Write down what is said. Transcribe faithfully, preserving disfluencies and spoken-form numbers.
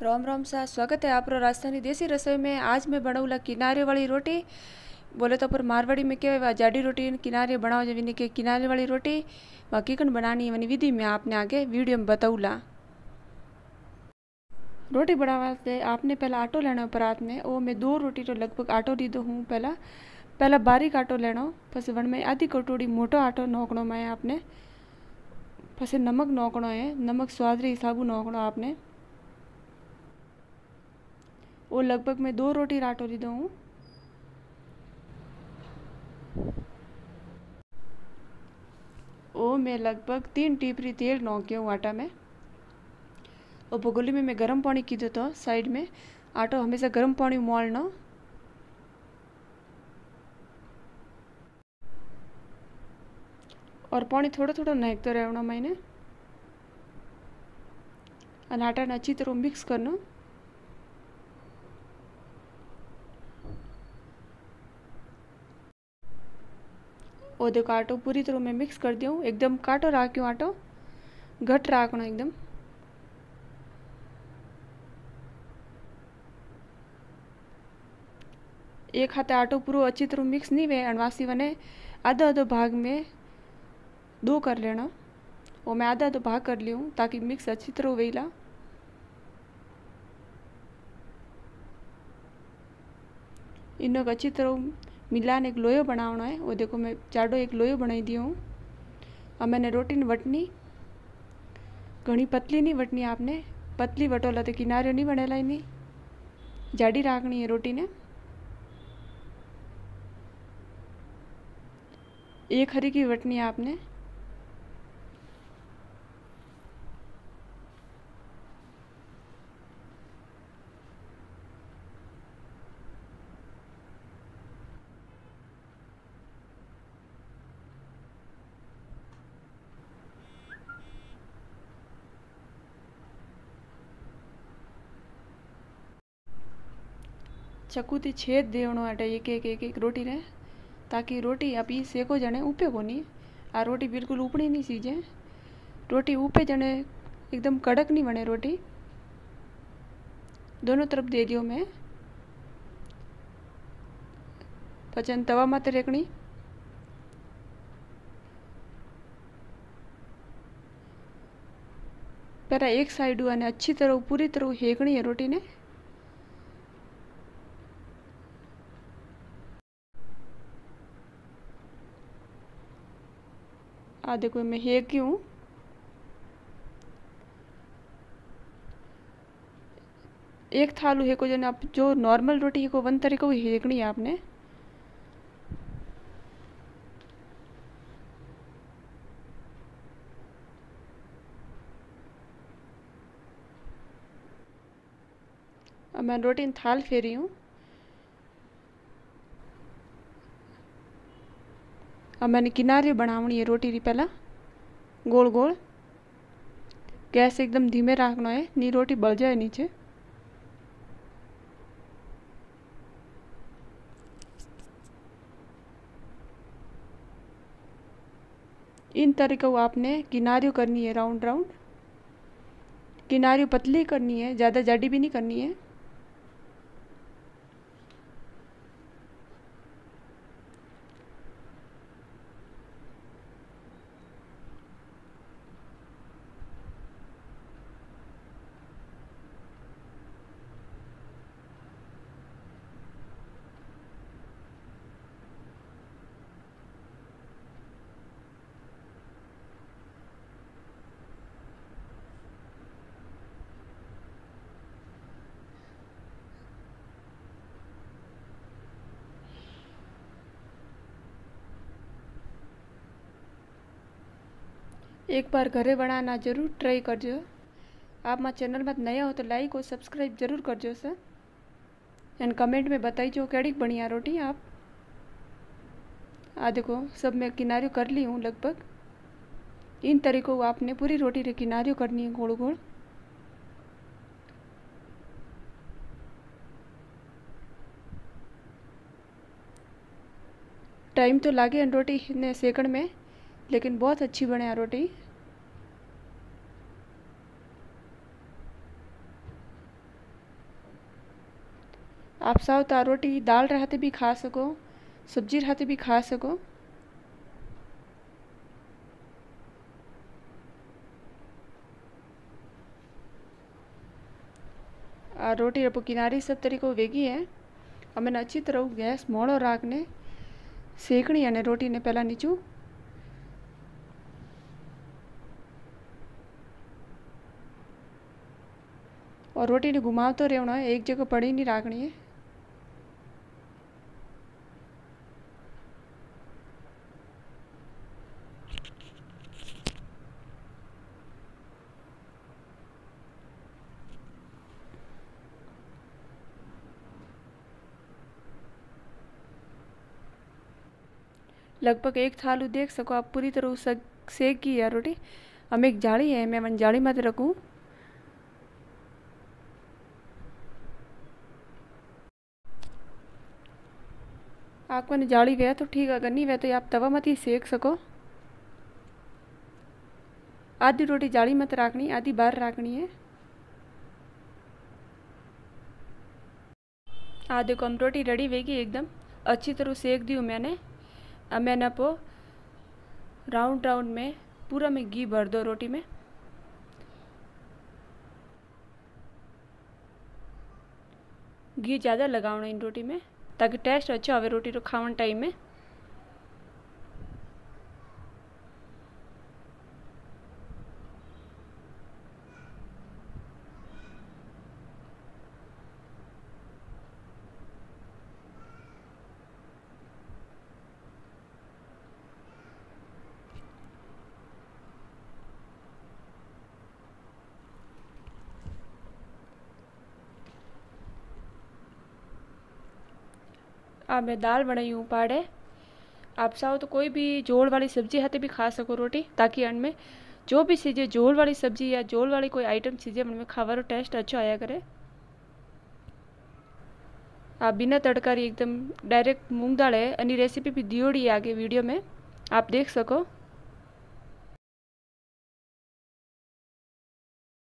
राम राम सा स्वागत है आपरो राजस्थानी देसी रसोई में। आज मैं बनाऊला किनारे वाली रोटी। बोले तो पर मारवाड़ी में क्या जाडी रोटी किनारे बनाओ जब इन्हें के किनारे वाली रोटी हकीकन बनानी है वनी विधि में आपने आगे वीडियो में बताऊला। रोटी बनावा से आपने पहला आटो लेना परात में। वो मैं दो रोटी तो लगभग आटो लीधो हूँ। पहला पहला बारीक आटो लेना, पस वन में आधी कटोरी मोटो आटो नोकणो में आपने। पस नमक नोकणो है, नमक स्वाद रे हिसाबू नोकणो आपने। वो लगभग मैं दो रोटी आटो लीधो हूँ। वो मैं लगभग तीन टीपरी तेल नोकियो हूँ आटा में। और भगोली में मैं गर्म पानी कीधो तो साइड में। आटो हमेशा गर्म पानी मोलना। और पानी थोड़ा थोड़ा नाखते रहना मैंने। और आटा ने अच्छी तरह मिक्स करना। और देखो आटो पूरी तरह मैं मिक्स कर दिया हूँ। एकदम काटो राख्यो आटो, घट राखना एकदम। एक हाथे आटो पूरा अच्छी तरह मिक्स नहीं वे अनवासी वने आधा आधा भाग में दो कर लेना। और मैं आधा आधा भाग कर ली हूँ ताकि मिक्स अच्छी तरह वेला। इनको अच्छी तरह मिलान एक लोयो बनाना है। वो देखो मैं जाडो एक लोयो बनाई दी हूँ। अब मैंने रोटी ने वटनी घनी पतली नहीं वटनी आपने। पतली वटोला तो किनारे नहीं बनेला नहीं, जाडी राखनी है रोटी ने। एक हरी की वटनी है आपने। चक्कू थी छेद देवनो अटे एक एक एक एक रोटी ने, ताकि रोटी अभी सेको जने उपे कोनी। आ रोटी बिल्कुल उपड़ी नहीं सीजे। रोटी उपे जने एकदम कड़क नहीं बने रोटी। दोनों तरफ दे दियो मैं। पचन तवा माते रेकनी। पहला एक साइड अने अच्छी तरह पूरी तरह हेकनी है रोटी ने। आ देखो मैं हेकी हूँ। एक थालू हेको जने आप जो नॉर्मल रोटी हेको वन तरीको हेकनी है आपने। अब मैं रोटी थाल फेरी हूँ। अब मैंने किनारे बनावनी है रोटी री। पहला गोल गोल गैस एकदम धीमे रखना है, नी रोटी बल जाए नीचे। इन तरीके को आपने किनारियों करनी है राउंड राउंड। किनारियों पतली करनी है, ज़्यादा जाडी भी नहीं करनी है। एक बार घरे बनाना जरूर ट्राई करजो। आप मां चैनल में नया हो तो लाइक और सब्सक्राइब जरूर करजो सर। एंड कमेंट में बताइजो कैडी बढ़िया रोटी आप। आ देखो सब मैं किनारियों कर ली हूँ लगभग। इन तरीकों आपने पूरी रोटी रे किनारियों करनी है गोल गोल। टाइम तो लागे रोटी ने सेकण में, लेकिन बहुत अच्छी बने रोटी। आप चाहो तो रोटी दाल रहते भी खा सको, सब्जी रहते भी खा सको। आ रोटी रपो किनारी सब तरीको वेगी है। और मैंने अच्छी तरह गैस मोड़ो राखने सेकनी है रोटी ने पहला नीचू। और रोटी ने घुमावतो रहना है, एक जगह पड़ी नहीं राखनी है। लगभग एक थालू देख सको आप पूरी तरह सेक गई है रोटी। हम एक जाली है, मैं वन जाली मत रखूँ। आपको ने जाली वे तो ठीक है, अगर नहीं वे तो आप तवा मत ही सेक सको। आधी रोटी जाली मत रखनी, आधी बाहर रखनी है। आधे को हम रोटी रेडी वेगी एकदम अच्छी तरह सेक दी हूँ मैंने। अब मैंने पो राउंड राउंड में पूरा में घी भर दो रोटी में। घी ज़्यादा लगाना इन रोटी में ताकि टेस्ट अच्छा आवे रोटी रो खावन टाइम में। अब मैं दाल बनाई हूँ पाड़े। आप चाहो तो कोई भी जोड़ वाली सब्जी हाथे भी खा सको रोटी, ताकि अन्न में जो भी चीज़ें जोड़ वाली सब्जी या जोड़ वाली कोई आइटम चीज़ें उनमें खावा टेस्ट अच्छा आया करे। आप बिना तड़कारी एकदम डायरेक्ट मूंग दाल है, अन्य रेसिपी भी दियोड़ी आगे वीडियो में आप देख सको।